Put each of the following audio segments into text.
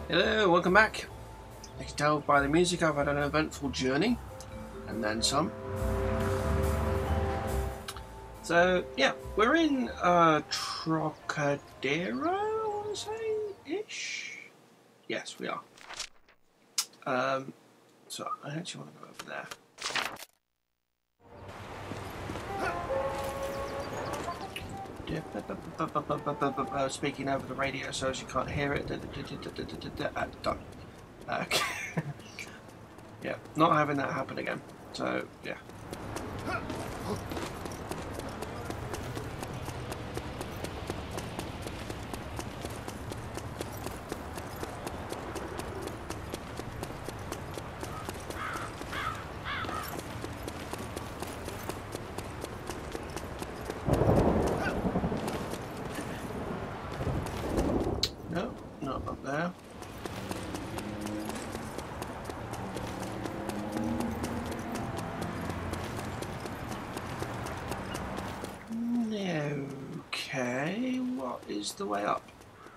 Hello, welcome back. You can tell by the music I've had an eventful journey, and then some. So, yeah, we're in Trocadero, I want to say-ish? Yes, we are. So, I actually want to go over there. Speaking over the radio so as you can't hear it. Done. Okay. Yeah, not having that happen again. So, yeah. No, not up there. Okay, what is the way up?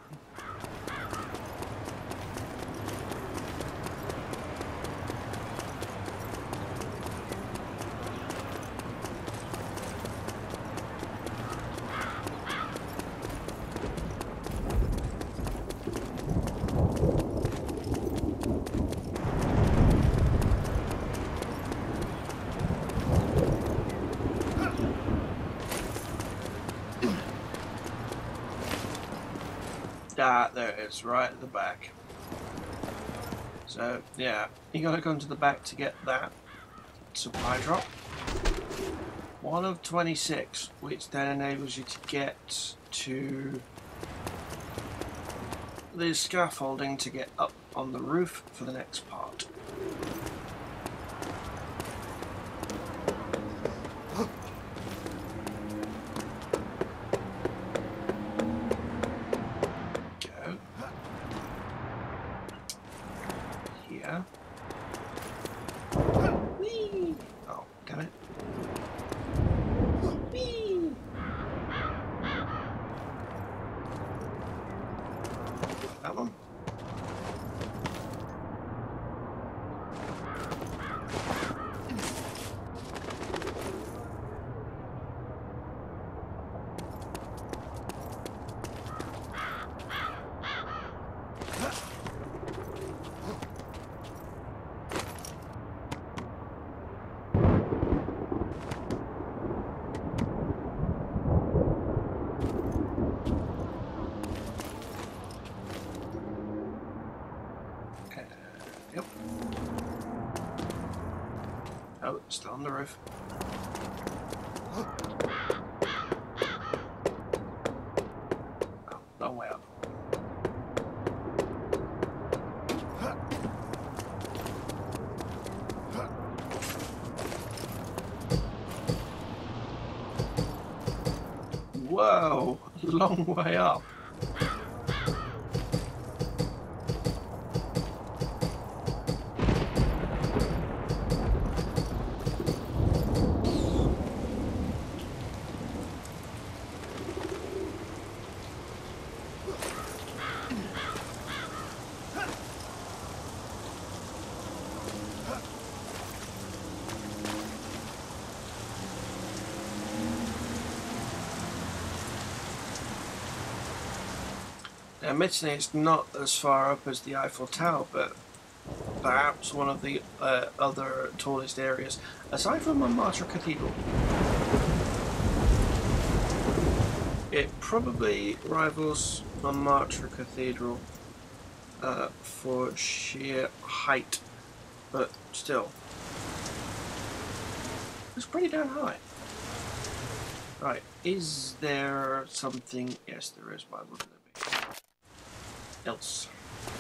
Ah, there it is, right at the back. So, yeah, you gotta come to the back to get that supply drop. 1 of 26, which then enables you to get to the scaffolding to get up on the roof for the next part. Whee! Oh, damn it. Whee! That one. Yep. Oh, it's still on the roof. Oh, long way up. Whoa, long way up. Admittedly, it's not as far up as the Eiffel Tower, but perhaps one of the other tallest areas, aside from Montmartre Cathedral. It probably rivals Montmartre Cathedral for sheer height, but still, it's pretty damn high. Right, is there something? Yes, there is. Why wouldn't there be? Else.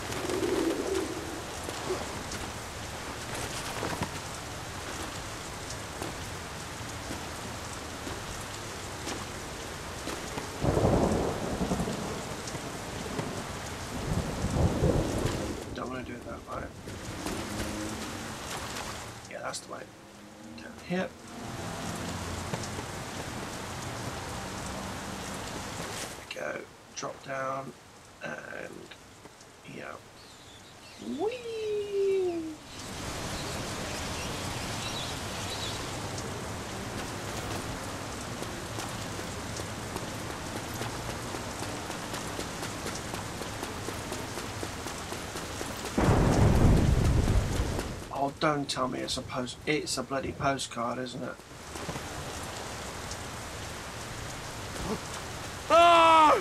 Don't want to do it that way. Yeah, that's the way. Down here. There we go. Drop down and yeah. Whee! Oh, don't tell me it's a bloody postcard, isn't it? Ah!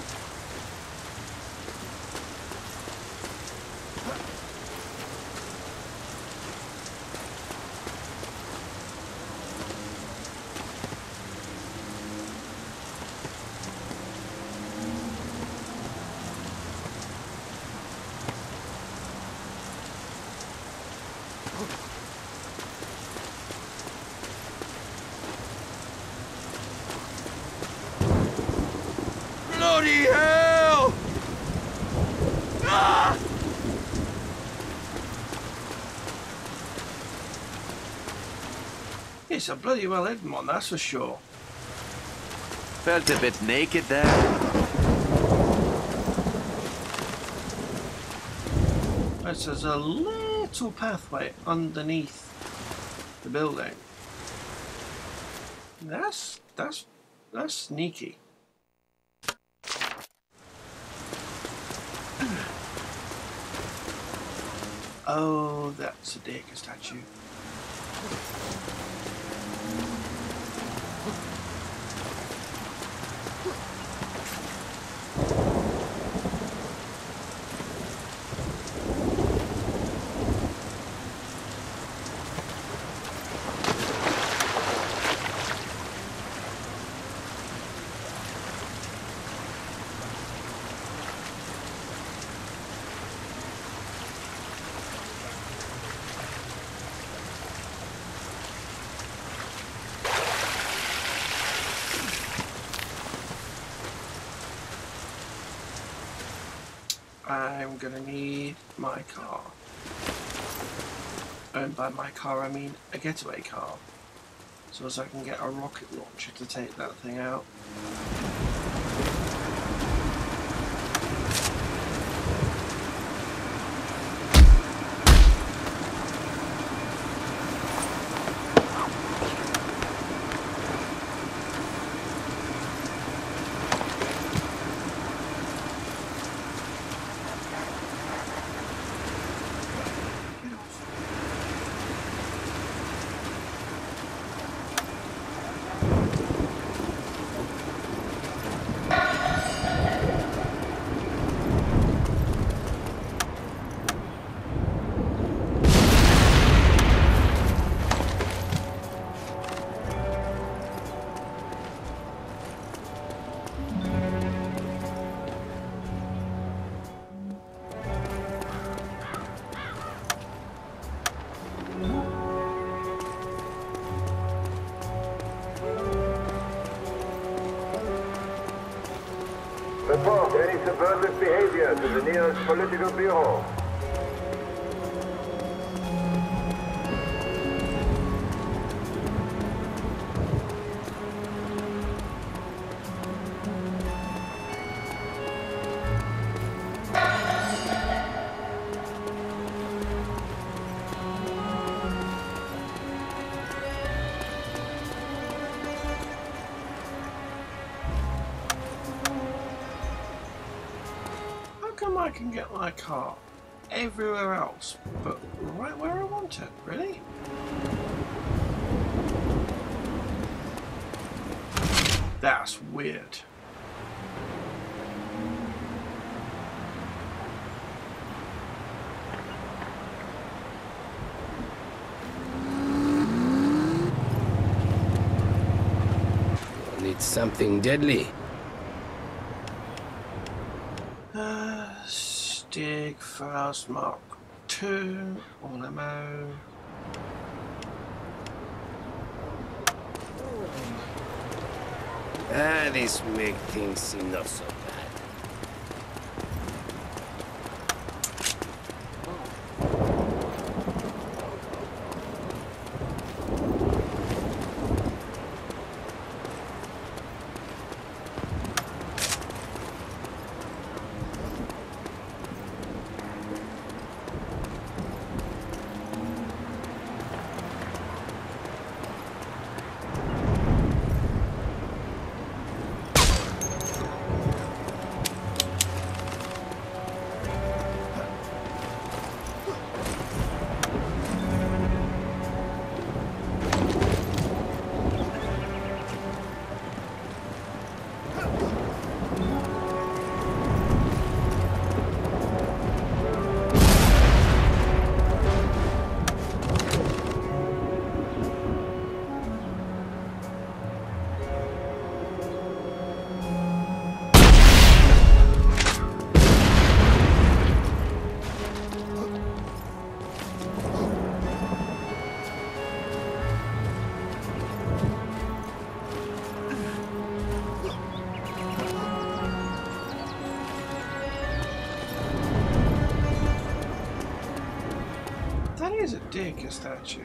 Bloody hell! Ah! It's a bloody well hidden one, that's for sure. Felt a bit naked there. There's a little pathway underneath the building. That's sneaky. Oh, that's a Dierker statue. I'm gonna need my car. And by my car I mean a getaway car. So as I can get a rocket launcher to take that thing out. Report any subversive behavior to the nearest political bureau. I can get my car everywhere else, but right where I want it, really? That's weird. Need something deadly. Stig Fast Mark 2, all ammo. This make things seem not so bad. is a Dierker statue.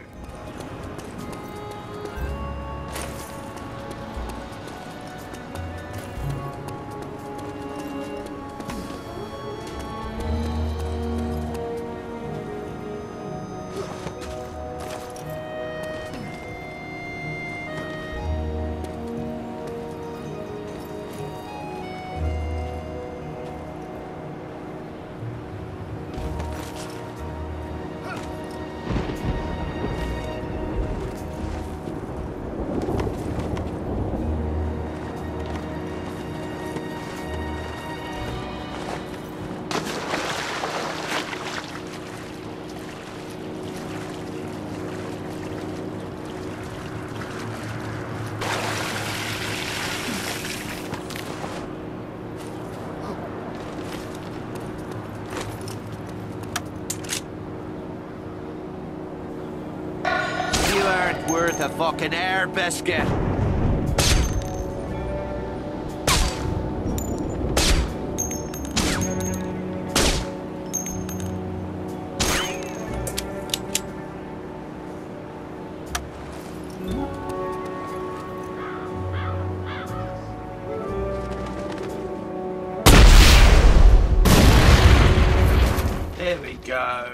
Worth a fucking air biscuit. There we go.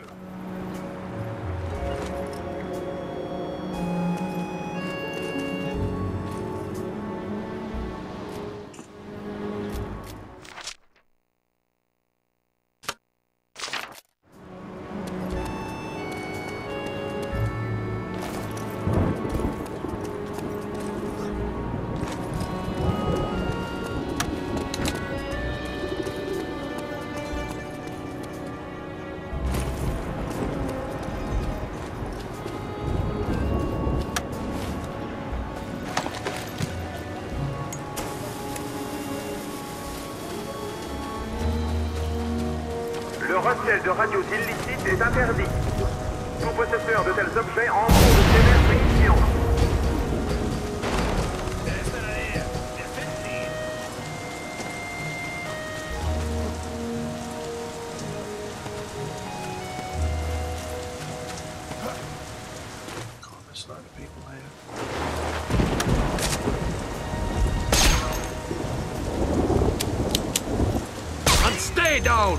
Le recel de radios illicites est interdit. Tout possesseur de tels objets en cours de sévère punition. God, there's a load of people here. And stay down!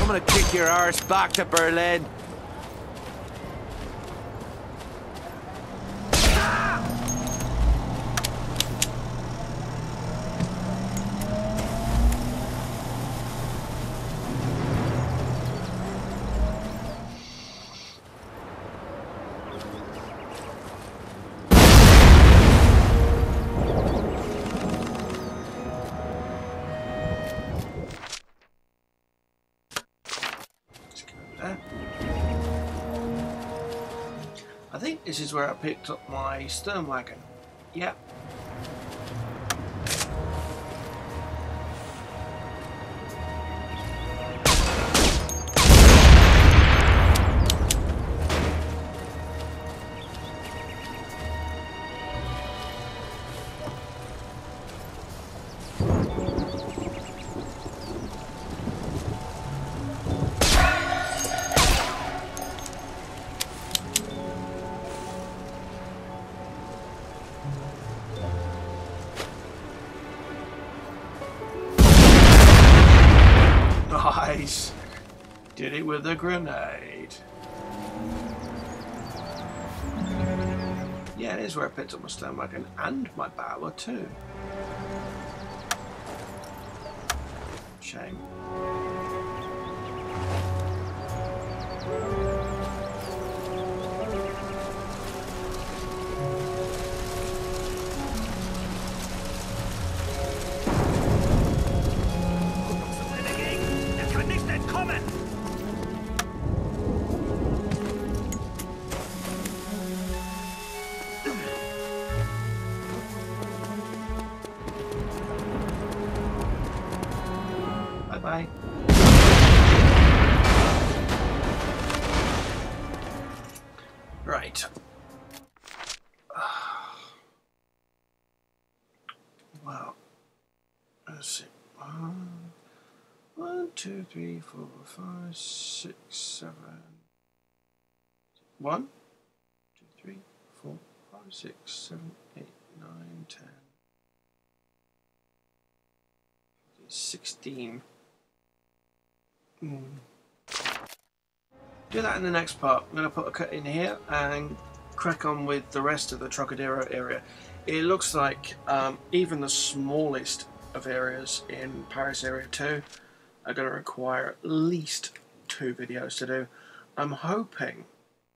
I'm gonna kick your arse back to Berlin. I think this is where I picked up my stern wagon. Yep. Nice. Did it with a grenade. Yeah, it is where I picked up my stern wagon and my barrel too. Shame. Bye. Right. Well, let's see. 1, 2, 3, 4, 5, 6, 7. 1, 2, 3, 4, 5, 6, 7, 8, 9, 10. 16. Do that in the next part. I'm going to put a cut in here and crack on with the rest of the Trocadero area. It looks like even the smallest of areas in Paris Area 2 are going to require at least 2 videos to do. I'm hoping,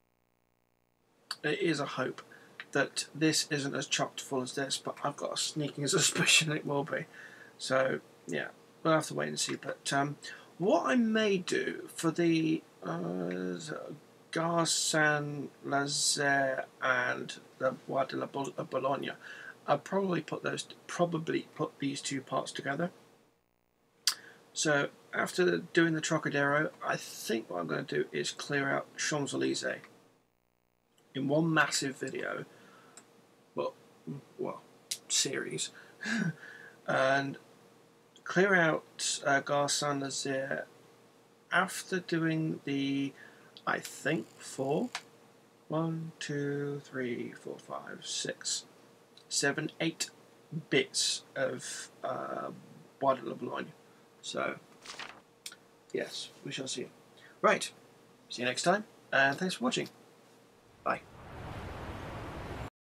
it is a hope, that this isn't as chock full as this, but I've got a sneaking suspicion it will be. So yeah, we'll have to wait and see. But what I may do for the Gare Saint-Lazare and the Bois de la Boulogne, I'll probably put these 2 parts together. So after doing the Trocadero, I think what I'm going to do is clear out Champs-Élysées in one massive video, well, series, and clear out Gare Saint-Lazare after doing the, I think, 1, 2, 3, 4, 5, 6, 7, 8 bits of Bois de la Boulogne. So, yes, we shall see. Right, see you next time, and thanks for watching.